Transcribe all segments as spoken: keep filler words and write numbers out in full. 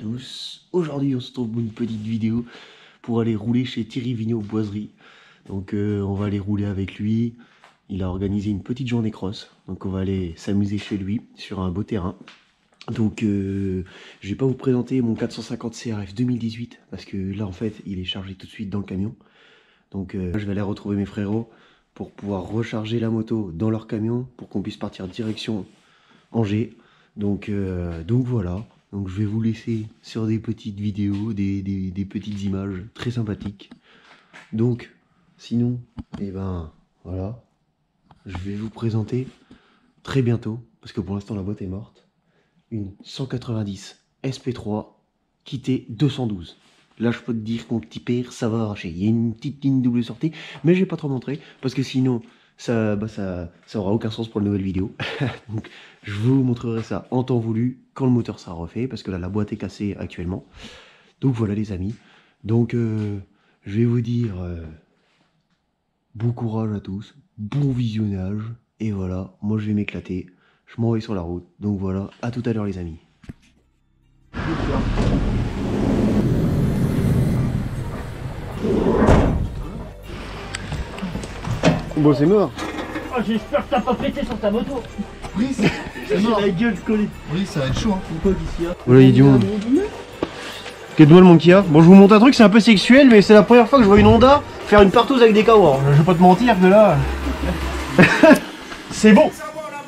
tous. Aujourd'hui on se trouve pour une petite vidéo pour aller rouler chez Thierry Vigneault Boiserie. Donc euh, on va aller rouler avec lui. Il a organisé une petite journée cross. Donc on va aller s'amuser chez lui sur un beau terrain. Donc euh, je vais pas vous présenter mon quatre cent cinquante C R F deux mille dix-huit parce que là en fait il est chargé tout de suite dans le camion. Donc euh, je vais aller retrouver mes frérots pour pouvoir recharger la moto dans leur camion pour qu'on puisse partir direction Angers. Donc, euh, donc voilà, donc je vais vous laisser sur des petites vidéos, des, des, des petites images très sympathiques. Donc sinon, et eh ben voilà, je vais vous présenter très bientôt, parce que pour l'instant la boîte est morte, une cent quatre-vingt-dix S P trois quittée deux cent douze. Là je peux te dire qu'on petit père ça va arracher. Il y a une petite ligne double sortie, mais je vais pas trop montrer, parce que sinon ça, bah ça, ça aura aucun sens pour la nouvelle vidéo. Donc je vous montrerai ça en temps voulu, quand le moteur sera refait, parce que là la boîte est cassée actuellement. Donc voilà les amis, donc euh, je vais vous dire euh, bon courage à tous, bon visionnage, et voilà, moi je vais m'éclater, je m'en vais sur la route. Donc voilà, à tout à l'heure les amis. Bon c'est mort. Oh, j'espère que t'as pas pété sur ta moto. Brice, c'est J'ai mort. la gueule collée. Brice, ça va être chaud. Hein. Pourquoi d'ici là? Voilà il y a du monde. Quel doigt le mon Kia. Bon je vous montre un truc, c'est un peu sexuel, mais c'est la première fois que je vois une Honda faire une partouze avec des kawas. Je vais pas te mentir que là... c'est bon.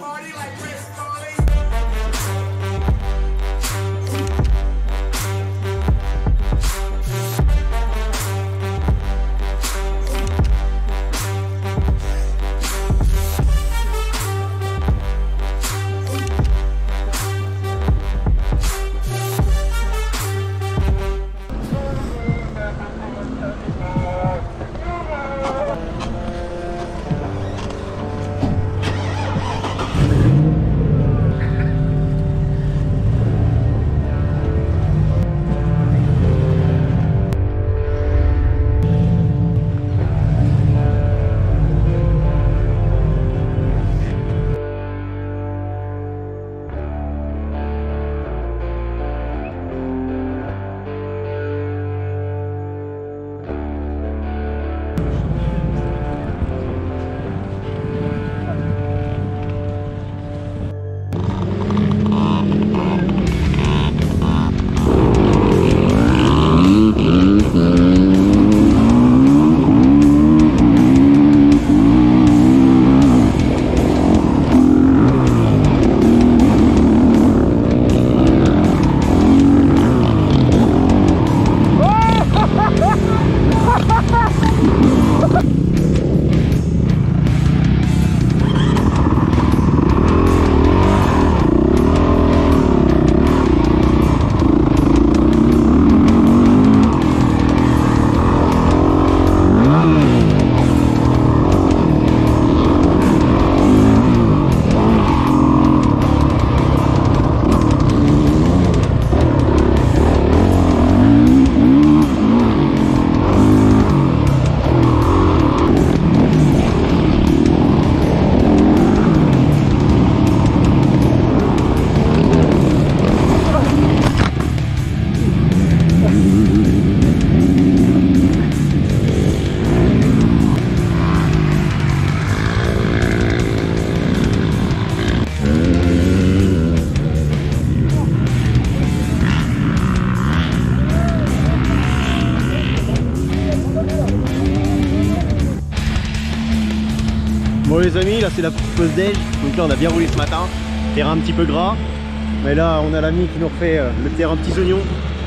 Bon les amis, là c'est la petite pause déj, donc là on a bien roulé ce matin, terrain un petit peu gras, mais là on a l'ami qui nous refait euh, le terrain petits oignons.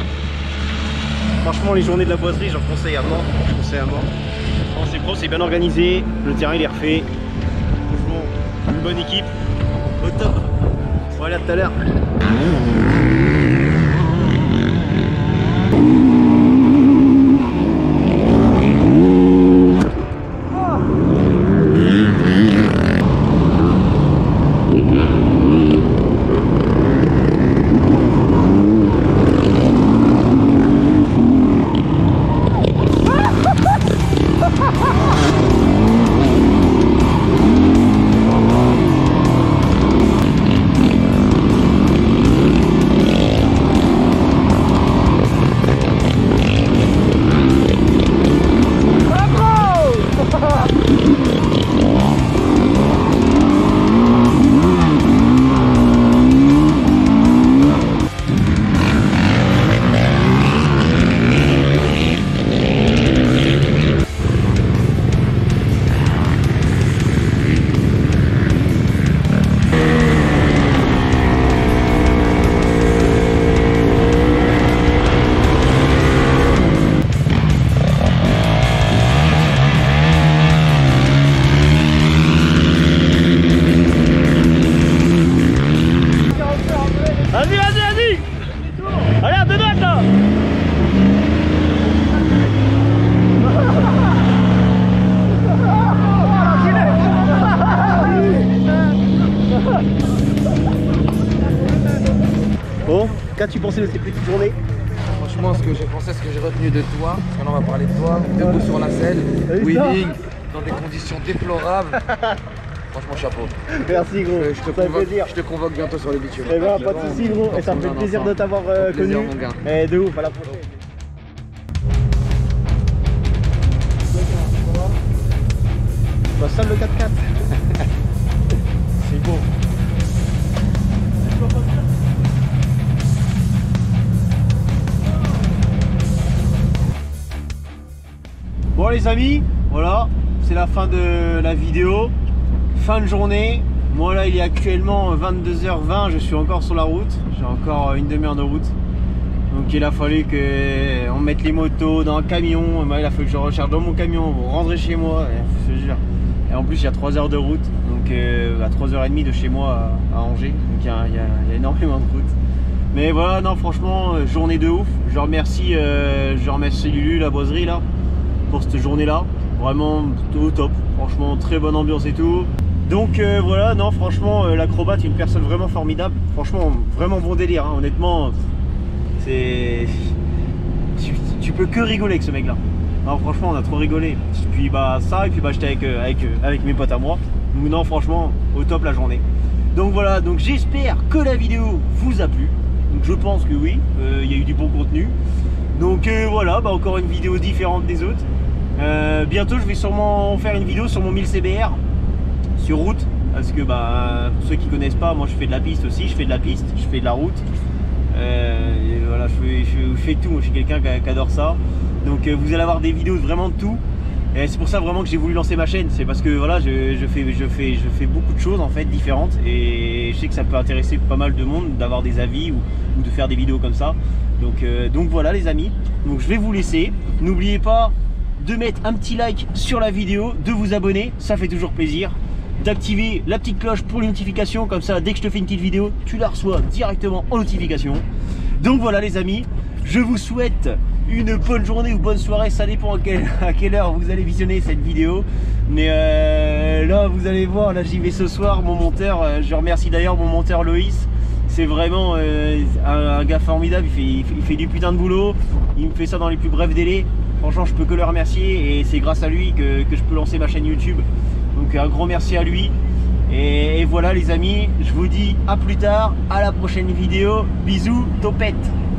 Franchement les journées de la boiserie j'en conseille à mort, je conseille à mort. C'est pro, c'est bien organisé, le terrain il est refait, franchement une bonne équipe, au top. Voilà, à tout à l'heure. qu'as-tu pensé de cette petite journée? Franchement, ce que j'ai pensé, ce que j'ai retenu de toi, parce qu'on va parler de toi, debout sur la selle, weaving, dans des conditions déplorables. Franchement, chapeau. Merci gros, Euh, je, te ça fait convoque, plaisir. je te convoque bientôt sur le bitume. Eh ben, pas de soucis gros, et ça me fait plaisir de t'avoir euh, connu. Plaisir, mon gars. Et de ouf, à la prochaine. Bah, seul le quatre quatre. C'est beau. Bon les amis, voilà, c'est la fin de la vidéo. Fin de journée. Moi là il est actuellement vingt-deux heures vingt, je suis encore sur la route. J'ai encore une demi-heure de route. Donc il a fallu que on mette les motos dans un camion. Il a fallu que je recharge dans mon camion pour rentrer chez moi. Je te jure. Et en plus il y a trois heures de route. Donc euh, à trois heures trente de chez moi à, à Angers. Donc il y, a, il, y a, il y a énormément de route. Mais voilà, non franchement, journée de ouf. Je remercie, euh, je remercie Lulu, la boiserie là, pour cette journée là. Vraiment au top. Franchement très bonne ambiance et tout. Donc euh, voilà, non franchement euh, l'acrobate est une personne vraiment formidable. Franchement vraiment bon délire, hein. Honnêtement c'est... Tu, tu peux que rigoler avec ce mec là. Non franchement on a trop rigolé. Et puis bah ça et puis bah j'étais avec, euh, avec, euh, avec mes potes à moi. Donc non franchement au top la journée. Donc voilà, donc j'espère que la vidéo vous a plu. Donc je pense que oui, il euh, y a eu du bon contenu. Donc euh, voilà, bah, encore une vidéo différente des autres. Euh, bientôt je vais sûrement faire une vidéo sur mon mille C B R sur route, parce que bah, pour ceux qui connaissent pas, moi je fais de la piste aussi, je fais de la piste, je fais de la route, euh, et voilà, je fais, je, je fais tout, moi je suis quelqu'un qui, qui adore ça, donc euh, vous allez avoir des vidéos vraiment de tout, et c'est pour ça vraiment que j'ai voulu lancer ma chaîne, c'est parce que voilà, je, je, fais, je, fais, je fais beaucoup de choses en fait différentes, et je sais que ça peut intéresser pas mal de monde d'avoir des avis ou, ou de faire des vidéos comme ça, donc, euh, donc voilà les amis, donc je vais vous laisser, n'oubliez pas de mettre un petit like sur la vidéo, de vous abonner, ça fait toujours plaisir, d'activer la petite cloche pour les notifications, comme ça dès que je te fais une petite vidéo tu la reçois directement en notification. Donc voilà les amis, je vous souhaite une bonne journée ou bonne soirée, ça dépend à quelle, à quelle heure vous allez visionner cette vidéo, mais euh, là vous allez voir, là j'y vais ce soir, mon monteur, euh, je remercie d'ailleurs mon monteur Loïs, c'est vraiment euh, un, un gars formidable, il fait, il, fait, il fait du putain de boulot, il me fait ça dans les plus brefs délais, franchement je peux que le remercier et c'est grâce à lui que, que je peux lancer ma chaîne YouTube. Donc un grand merci à lui. Et, et voilà les amis, je vous dis à plus tard, à la prochaine vidéo. Bisous, topette.